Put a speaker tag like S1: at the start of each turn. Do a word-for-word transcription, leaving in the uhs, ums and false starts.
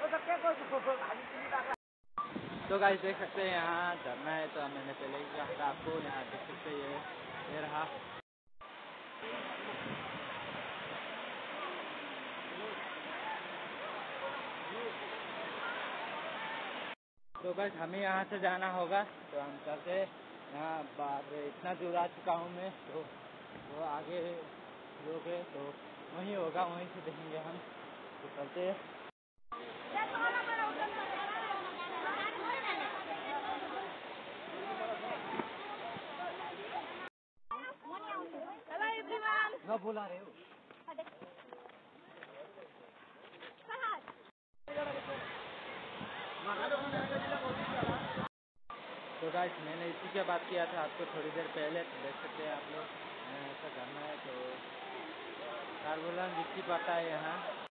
S1: तो गाइस देख सकते हैं यहाँ झरना है, तो मैंने पहले ही कहा था आपको, यहाँ देख सकते हैं ये ये रहा। तो गाइस हमें यहाँ से जाना होगा, तो हम चलते हैं। यहाँ बाहर इतना दूर आ चुका हूँ मैं, तो वो आगे लोग है तो वहीं होगा, वहीं से देखेंगे हम, तो चलते हैं। ना बुला रहे हो तो गाइस मैंने इसी की बात किया था आपको थोड़ी देर पहले, तो देख सकते हैं आप लोग ऐसा करना है, तो कारबोला दिखती पड़ता है यहाँ।